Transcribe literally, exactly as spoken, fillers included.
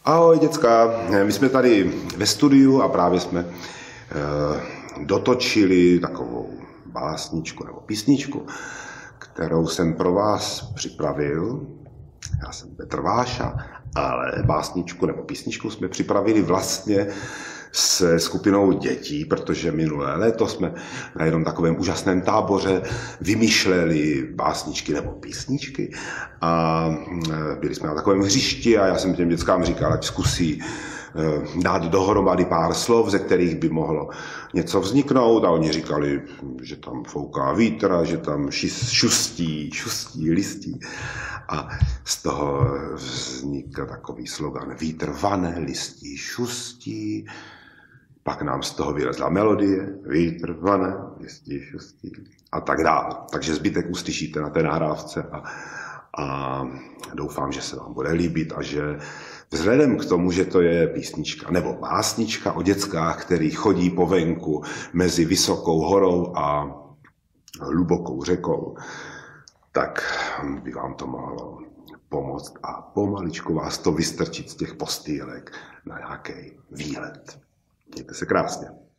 Ahoj děcka, my jsme tady ve studiu a právě jsme e, dotočili takovou básničku nebo písničku, kterou jsem pro vás připravil. Já jsem Petr Váša, ale básničku nebo písničku jsme připravili vlastně se skupinou dětí, protože minulé léto jsme na jednom takovém úžasném táboře vymýšleli básničky nebo písničky a byli jsme na takovém hřišti a já jsem těm dětskám říkal, ať zkusí dát dohromady pár slov, ze kterých by mohlo něco vzniknout a oni říkali, že tam fouká vítr, že tam šustí, šustí listí a z toho vznikl takový slogan vítr vane, listí šustí. Pak nám z toho vylezla melodie, vítr vane, listí šustí a tak dále. Takže zbytek uslyšíte na té nahrávce a, a doufám, že se vám bude líbit a že vzhledem k tomu, že to je písnička nebo básnička o dětskách, který chodí po venku mezi vysokou horou a hlubokou řekou, tak by vám to mohlo pomoct a pomaličku vás to vystrčit z těch postýlek na nějaký výlet. Mějte se krásně.